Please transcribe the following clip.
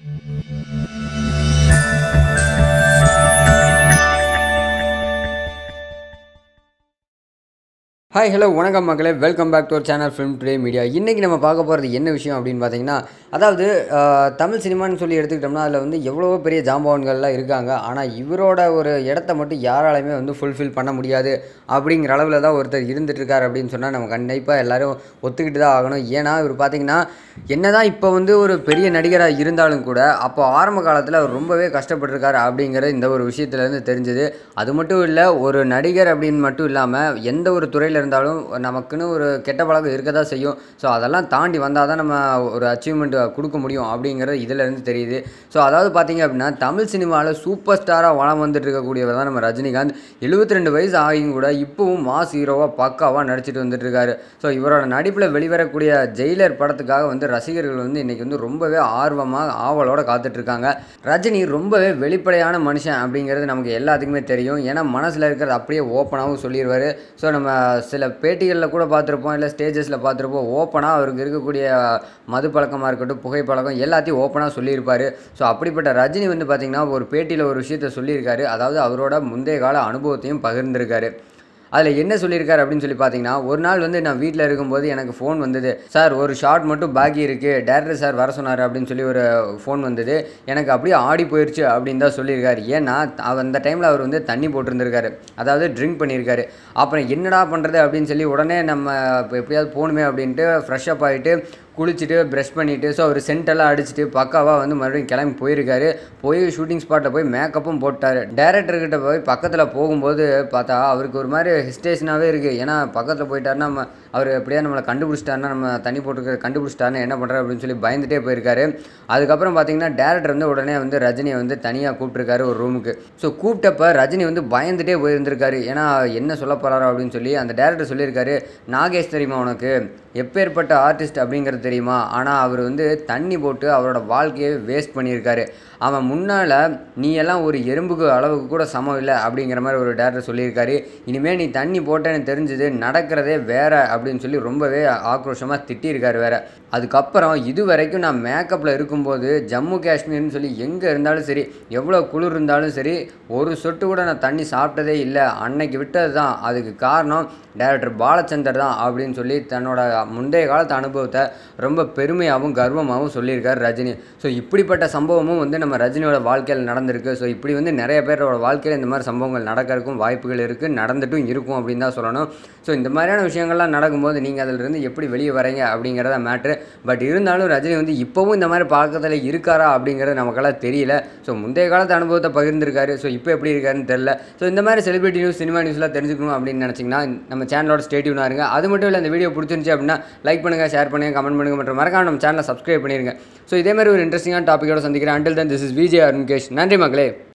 Hi hello வணக்கம் மக்களே, welcome back to our channel film today media. இன்றைக்கி நம்ம பார்க்க போகிறது என்ன விஷயம் அப்படின்னு பார்த்தீங்கன்னா, அதாவது தமிழ் சினிமான்னு சொல்லி எடுத்துக்கிட்டோம்னா அதில் வந்து எவ்வளவோ பெரிய ஜாம்பவான்கள்லாம் இருக்காங்க. ஆனால் இவரோட ஒரு இடத்த மட்டும் யாராலையுமே வந்து ஃபுல்ஃபில் பண்ண முடியாது அப்படிங்கிற அளவில் தான் ஒருத்தர் இருந்துகிட்ருக்கார் அப்படின்னு சொன்னால் நம்ம கண்டிப்பாக எல்லோரும் ஒத்துக்கிட்டு தான் ஆகணும். ஏன்னா இவர் பார்த்திங்கன்னா என்ன தான் இப்போ வந்து ஒரு பெரிய நடிகராக இருந்தாலும் கூட அப்போ ஆரம்ப காலத்தில் அவர் ரொம்பவே கஷ்டப்பட்டிருக்காரு அப்படிங்கிறது இந்த ஒரு விஷயத்துலேருந்து தெரிஞ்சுது. அது மட்டும் இல்லை, ஒரு நடிகர் அப்படின்னு மட்டும் இல்லாமல் எந்த ஒரு துறையில் இருந்தாலும் நமக்குன்னு ஒரு கெட்ட பழக்கம் இருக்க தான் செய்யும். ஸோ அதெல்லாம் தாண்டி வந்தால் தான் நம்ம ஒரு அச்சீவ்மெண்ட் கொடுக்க முடியும் அப்படிங்கிறது இதிலேருந்து தெரியுது. ஸோ அதாவது பார்த்திங்க அப்படின்னா தமிழ் சினிமாவில் சூப்பர் ஸ்டாராக வளம் வந்துட்டு இருக்கக்கூடியவர் தான் நம்ம ரஜினிகாந்த். 72 வயசு ஆகியும் கூட இப்போவும் மாஸ் ஹீரோவாக பக்காவாக நடிச்சிட்டு வந்துட்டு இருக்காரு. ஸோ இவரோட நடிப்பில் வெளிவரக்கூடிய ஜெயிலர் படத்துக்காக வந்து ரசிகர்கள் வந்து இன்றைக்கி வந்து ரொம்பவே ஆர்வமாக ஆவலோடு காத்துட்ருக்காங்க. ரஜினி ரொம்பவே வெளிப்படையான மனுஷன் அப்படிங்கிறது நமக்கு எல்லாத்துக்குமே தெரியும். ஏன்னா மனசில் இருக்கிறது அப்படியே ஓப்பனாகவும் சொல்லிடுவார். ஸோ நம்ம சில பேட்டிகளில் கூட பார்த்துருப்போம், இல்லை ஸ்டேஜஸில் பார்த்துருப்போம், ஓப்பனாக அவருக்கு இருக்கக்கூடிய மது பழக்கமாக இருக்கட்டும், புகைப்பழக்கம் எல்லாத்தையும் ஓப்பனாக சொல்லியிருப்பார். ஸோ அப்படிப்பட்ட ரஜினி வந்து பார்த்திங்கன்னா ஒரு பேட்டியில் ஒரு விஷயத்தை சொல்லியிருக்காரு. அதாவது அவரோட முந்தைய கால அனுபவத்தையும் பகிர்ந்திருக்காரு. அதில் என்ன சொல்லியிருக்காரு அப்படின்னு சொல்லி பார்த்தீங்கன்னா, ஒரு நாள் வந்து நான் வீட்டில் இருக்கும்போது எனக்கு ஃபோன் வந்தது. சார் ஒரு ஷாட் மட்டும் பாக்கி இருக்குது, டேரக்டர் சார் வர சொன்னார் அப்படின்னு சொல்லி ஒரு ஃபோன் வந்தது. எனக்கு அப்படியே ஆடி போயிடுச்சு அப்படின்னு தான் சொல்லியிருக்காரு. ஏன்னா அந்த டைமில் அவர் வந்து தண்ணி போட்டிருந்திருக்காரு, அதாவது ட்ரிங்க் பண்ணியிருக்காரு. அப்புறம் என்னடா பண்ணுறது அப்படின்னு சொல்லி உடனே நம்ம இப்போ எப்படியாவது போகணுமே அப்படின்ட்டு ஃப்ரெஷ்அப் ஆகிட்டு குளிச்சுட்டு ப்ரஷ் பண்ணிவிட்டு ஸோ அவர் சென்டெல்லாம் அடிச்சுட்டு பக்காவாக வந்து மறுபடியும் கிளம்பி போயிருக்காரு. போய் ஷூட்டிங் ஸ்பாட்டில் போய் மேக்கப்பும் போட்டார். டேரக்டர்கிட்ட போய் பக்கத்தில் போகும்போது பார்த்தா அவருக்கு ஒரு மாதிரி ஹெஸ்டேஷனாகவே இருக்குது. ஏன்னா பக்கத்தில் போயிட்டாருன்னா அவர் எப்படியா நம்மளை கண்டுபிடிச்சிட்டாருன்னா, நம்ம தண்ணி போட்டுருக்க கண்டுபிடிச்சிட்டாருன்னா என்ன பண்ணுறாரு அப்படின்னு சொல்லி பயந்துகிட்டே போயிருக்காரு. அதுக்கப்புறம் பார்த்தீங்கன்னா டேரக்டர் வந்து உடனே வந்து ரஜினியை வந்து தனியாக கூப்பிட்டுருக்காரு ஒரு ரூமுக்கு. ஸோ கூப்பிட்டப்ப ரஜினி வந்து பயந்துகிட்டே போயிருந்திருக்காரு. ஏன்னா என்ன சொல்ல போகிறாரோ அப்படின்னு சொல்லி அந்த டேரக்டர் சொல்லியிருக்காரு, நாகேஷ் தெரியுமா உனக்கு, எப்பேற்பட்ட ஆர்டிஸ்ட் அப்படிங்கிறது தெரியுமா, ஆனால் அவர் வந்து தண்ணி போட்டு அவரோட வாழ்க்கையை வேஸ்ட் பண்ணியிருக்காரு. அவன் முன்னால் நீ எல்லாம் ஒரு எறும்புக்கு அளவுக்கு கூட சமம் இல்லை அப்படிங்கிற மாதிரி ஒரு டேரக்டர் சொல்லியிருக்காரு. இனிமேல் நீ தண்ணி போட்டேன்னு தெரிஞ்சது நடக்கிறதே வேற அப்படின்னு சொல்லி ரொம்பவே ஆக்ரோஷமாக திட்டியிருக்காரு வேற. அதுக்கப்புறம் இது வரைக்கும் நான் மேக்கப்பில் இருக்கும்போது ஜம்மு காஷ்மீர்னு சொல்லி எங்கே இருந்தாலும் சரி, எவ்வளோ குளிர் இருந்தாலும் சரி, ஒரு சொட்டு கூட நான் தண்ணி சாப்பிட்டதே இல்லை, அன்னைக்கு விட்டது தான், அதுக்கு காரணம் டேரக்டர் பாலச்சந்தர் தான் அப்படின்னு சொல்லி தன்னோட முந்தைய காலத்து அனுபவத்தை ரொம்ப பெருமையாகவும் கர்வமாகவும் சொல்லியிருக்கார் ரஜினி. ஸோ இப்படிப்பட்ட சம்பவமும் வந்து நம்ம ரஜினியோட வாழ்க்கையில் நடந்திருக்கு. ஸோ இப்படி வந்து நிறைய பேரோட வாழ்க்கையில் இந்த மாதிரி சம்பவங்கள் நடக்கிறதுக்கும் வாய்ப்புகள் இருக்குது, நடந்துட்டும் இருக்கும் அப்படின்னு தான் சொல்லணும். ஸோ இந்த மாதிரியான விஷயங்கள்லாம் நடக்கும்போது நீங்கள் அதிலிருந்து எப்படி வெளியே வரீங்க அப்படிங்கிறத மேட்ரு. பட் இருந்தாலும் ரஜினி வந்து இப்போவும் இந்த மாதிரி பழக்கத்தில் இருக்காரா அப்படிங்கிறது நமக்கெல்லாம் தெரியல. ஸோ முந்தைய காலத்து அனுபவத்தை பகிர்ந்துருக்காரு. ஸோ இப்போ எப்படி இருக்காருன்னு தெரியல. ஸோ இந்த மாதிரி செலிபிரிட்டி நியூஸ், சினிமா நியூஸ்லாம் தெரிஞ்சுக்கணும் அப்படின்னு நினச்சிங்கன்னா நம்ம சேனலோட ஸ்டே டியூனாக இருங்க. அது மட்டும் இல்லை, இந்த வீடியோ பிடிச்சிருந்துச்சு அப்படின்னா லைக் பண்ணுங்கள், ஷேர் பண்ணுங்கள், கமெண்ட் பண்ணுங்கள் மற்றும் மறக்காம நம்ம சேனலை சப்ஸ்கிரைப் பண்ணிடுங்க. ஸோ இதே மாதிரி ஒரு இன்ட்ரெஸ்டிங்கான டாப்பிக்கோட சந்திக்கிறேன். Until then this is VJ Arunkesh. நன்றி மக்களே.